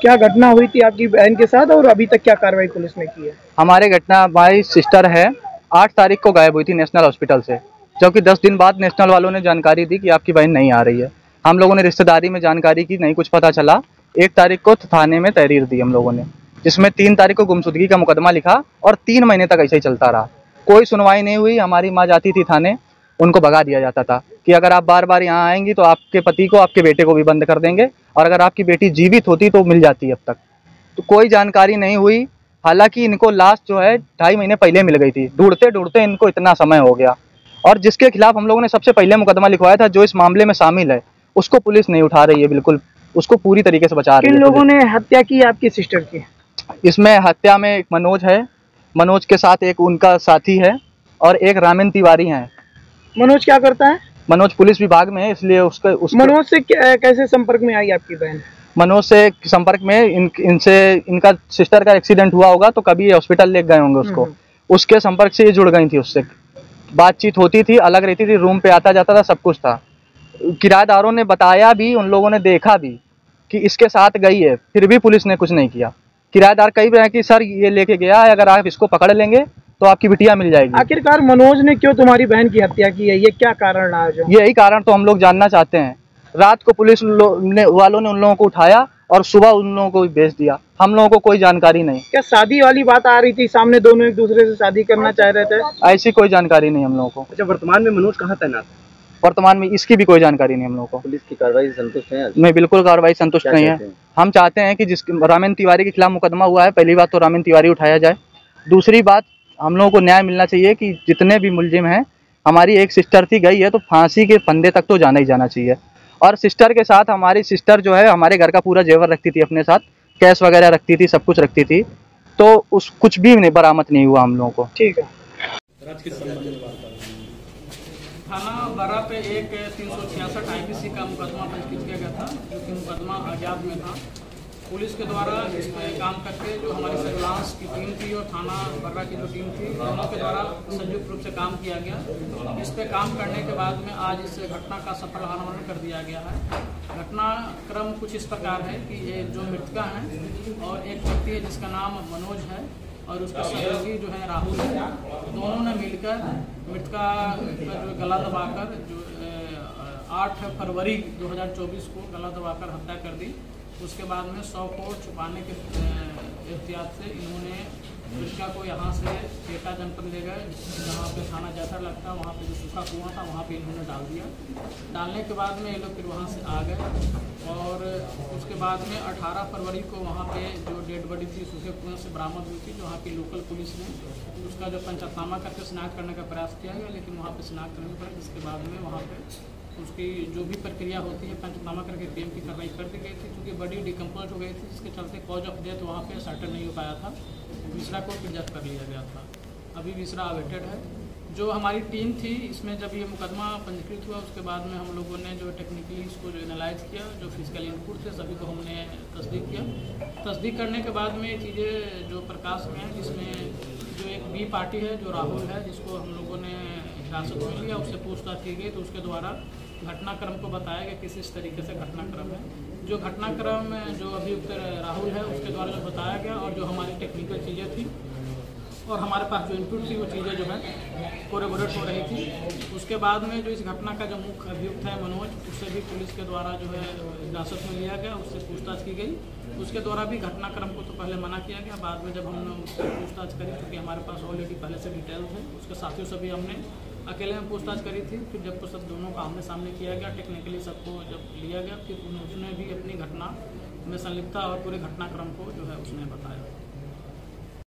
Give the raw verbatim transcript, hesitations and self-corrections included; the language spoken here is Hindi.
क्या घटना हुई थी आपकी बहन के साथ और अभी तक क्या कार्रवाई पुलिस ने की है? हमारे घटना हमारी सिस्टर है, आठ तारीख को गायब हुई थी नेशनल हॉस्पिटल से, जबकि दस दिन बाद नेशनल वालों ने जानकारी दी कि आपकी बहन नहीं आ रही है। हम लोगों ने रिश्तेदारी में जानकारी की, नहीं कुछ पता चला। एक तारीख को थाने में तहरीर दी हम लोगों ने, जिसमें तीन तारीख को गुमशुदगी का मुकदमा लिखा और तीन महीने तक ऐसे ही चलता रहा। कोई सुनवाई नहीं हुई। हमारी माँ जाती थी थाने, उनको भगा दिया जाता था कि अगर आप बार बार यहाँ आएंगी तो आपके पति को, आपके बेटे को भी बंद कर देंगे, और अगर आपकी बेटी जीवित होती तो मिल जाती अब तक। तो कोई जानकारी नहीं हुई। हालांकि इनको लाश जो है ढाई महीने पहले मिल गई थी। ढूंढते ढूंढते इनको इतना समय हो गया, और जिसके खिलाफ हम लोगों ने सबसे पहले मुकदमा लिखवाया था, जो इस मामले में शामिल है, उसको पुलिस नहीं उठा रही है, बिल्कुल उसको पूरी तरीके से बचा रही है। किन लोगों ने हत्या की आपकी सिस्टर की? इसमें हत्या में एक मनोज है, मनोज के साथ एक उनका साथी है, और एक रामेन तिवारी है। मनोज क्या करता है? मनोज पुलिस विभाग में है, इसलिए उसका उसके मनोज से कैसे संपर्क में आई आपकी बहन? मनोज से संपर्क में इन इनसे इनका सिस्टर का एक्सीडेंट हुआ होगा तो कभी हॉस्पिटल ले गए होंगे उसको, उसके संपर्क से ये जुड़ गई थी। उससे बातचीत होती थी, अलग रहती थी, रूम पे आता जाता था, सब कुछ था। किराएदारों ने बताया भी, उन लोगों ने देखा भी कि इसके साथ गई है, फिर भी पुलिस ने कुछ नहीं किया। किराएदार कई बार कि सर ये लेके गया है, अगर आप इसको पकड़ लेंगे तो आपकी बिटिया मिल जाएगी। आखिरकार मनोज ने क्यों तुम्हारी बहन की हत्या की है, ये क्या कारण रहा? जो यही कारण तो हम लोग जानना चाहते हैं। रात को पुलिस ने वालों ने उन लोगों को उठाया और सुबह उन लोगों को भेज दिया। हम लोगों को कोई जानकारी नहीं। क्या शादी वाली बात आ रही थी सामने, दोनों एक दूसरे से शादी करना चाह रहे थे? ऐसी कोई जानकारी नहीं हम लोगों को। अच्छा, वर्तमान में मनोज कहाँ तैनात है? वर्तमान में इसकी भी कोई जानकारी नहीं हम लोगों को। पुलिस की कार्रवाई से संतुष्ट हैं? नहीं, बिल्कुल कार्रवाई संतुष्ट नहीं है। हम चाहते हैं कि जिस रामेन तिवारी के खिलाफ मुकदमा हुआ है, पहली बात तो रामेन तिवारी उठाया जाए। दूसरी बात, हम लोगों को न्याय मिलना चाहिए कि जितने भी मुलजिम हैं, हमारी एक सिस्टर थी, गई है तो फांसी के फंदे तक तो जाना ही जाना चाहिए। और सिस्टर के साथ हमारी सिस्टर जो है हमारे घर का पूरा जेवर रखती थी अपने साथ, कैश वगैरह रखती थी, सब कुछ रखती थी, तो उस कुछ भी नहीं बरामद नहीं हुआ हम लोगों को। ठीक है। थाना बरा पे एक तीन सौ छियासठ आई पी सी का मुकदमा पंजीकृत किया गया था, जो कि मुकदमा आजाद में था। पुलिस के द्वारा इसमें काम करके जो हमारी सर्विलांस की टीम थी और थाना बर्रा की जो टीम थी, दोनों के द्वारा संयुक्त रूप से काम किया गया। इस पे काम करने के बाद में आज इस घटना का सफल अनावरण कर दिया गया है। घटनाक्रम कुछ इस प्रकार है कि ये जो मृतका है और एक व्यक्ति है जिसका नाम मनोज है और उसका सहयोगी जो है राहुल है, दोनों ने मिलकर मृतका का जो गला दबाकर जो आठ फरवरी दो हज़ार चौबीस को गला दबाकर हत्या कर दी। उसके बाद में शव को छुपाने के एहतियात से इन्होंने मृतका को यहाँ से एटा जनपद ले गए, जहाँ पे थाना जैसा लगता वहाँ पे जो सूखा कुआं था वहाँ पे इन्होंने डाल दिया। डालने के बाद में ये लोग फिर वहाँ से आ गए और उसके बाद में अठारह फरवरी को वहाँ पे जो डेड बॉडी थी सूखे कुएं से बरामद हुई थी, जो वहाँ की लोकल पुलिस ने उसका जो पंचनामा करके शिनाख्त करने का प्रयास किया गया, लेकिन वहाँ पर शिनाख्त नहीं पड़ा, जिसके बाद में वहाँ पर उसकी जो भी प्रक्रिया होती है पंचनामा करके पीएम की कार्रवाई कर दी गई थी, क्योंकि बॉडी डिकम्पोज हो गई थी, जिसके चलते कॉज ऑफ डेथ वहाँ पे सर्टन नहीं हो पाया था। विसरा को रिजर्व कर लिया गया था। अभी विसरा अवेटेड है। जो हमारी टीम थी, इसमें जब ये मुकदमा पंजीकृत हुआ उसके बाद में हम लोगों ने जो टेक्निकली इसको जो एनालाइज किया, जो फिजिकल इनपुट थे सभी को हमने तस्दीक किया। तस्दीक करने के बाद में चीज़ें जो प्रकाश में हैं, जिसमें जो एक बी पार्टी है जो राहुल है, जिसको हम लोगों ने हिरासत में लिया, उससे पूछताछ की गई तो उसके द्वारा घटनाक्रम को बताया गया किस इस तरीके से घटनाक्रम है। जो घटनाक्रम जो अभियुक्त राहुल है उसके द्वारा जो बताया गया और जो हमारी टेक्निकल चीज़ें थी और हमारे पास जो इनपुट थी वो चीज़ें जो है कोरेबोरेट हो रही थी। उसके बाद में जो इस घटना का जो मुख्य अभियुक्त है मनोज, उससे भी पुलिस के द्वारा जो है हिरासत में लिया गया, उससे पूछताछ की गई। उसके द्वारा भी घटनाक्रम को तो पहले मना किया गया, बाद में जब हमने उससे पूछताछ करी, क्योंकि हमारे पास ऑलरेडी पहले से डिटेल थे, उसके साथियों से भी हमने अकेले में पूछताछ करी थी। फिर जब तो सब दोनों का आमने सामने किया गया, टेक्निकली सबको जब लिया गया, फिर उसने भी अपनी घटना में संलिप्तता और पूरे घटनाक्रम को जो है उसने बताया।